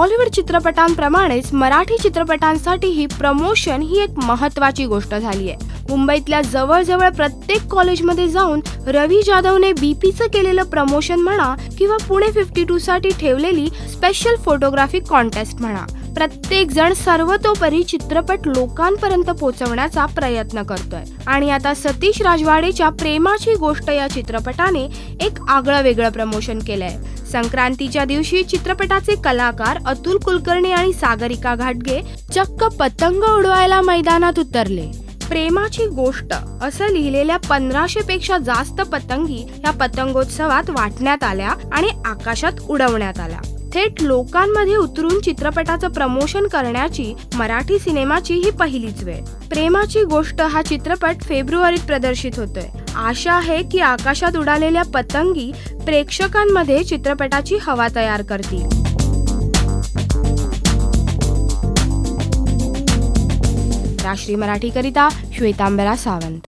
बॉलिवूड चित्रपटांप्रमाणेच मराठी चित्रपटांसाठीही प्रमोशन ही एक महत्त्वाची गोष्ट झाली आहे। मुंबईतल्या जवळजवळ प्रत्येक कॉलेजमध्ये जाऊन रवी जाधवने बीपीचं केलेलं प्रमोशन म्हणा किंवा पुणे 52 साठी ठेवलेली स्पेशल फोटोग्राफी कॉन्टेस्ट म्हणा, प्रत्येक जण सर्वतोपरी चित्रपट लोकांपर्यंत पोहोचवण्याचा प्रयत्न करतोय। आणि आता सतीश राजवाडेच्या प्रेमाची गोष्ट या चित्रपटाने एक आगळं वेगळं प्रमोशन केलंय। संक्रांतीच्या दिवशी चित्रपटाचे कलाकार अतुल कुलकर्णी आणि सागरिका घाटगे चक्क पतंग उडवायला मैदानात उतरले। प्रेमाची गोष्ट असं लिहिलेल्या 1500 पेक्षा जास्त पतंगी या पतंगोत्सवात वाटण्यात आल्या आणि आकाशात उडवण्यात आल्या। थेट लोकांमध्ये उतरून चित्रपटाचं प्रमोशन करण्याची मराठी सिनेमाची ही पहिलीच वेळ। प्रेमाची गोष्ट हा चित्रपट फेब्रुवारीत प्रदर्शित होतोय। आशा आहे की आकाशात उडालेल्या पतंगी प्रेक्षकांमध्ये चित्रपटाची हवा तयार करतील। राष्ट्रीय मराठी करिता श्वेतांबरा सावंत।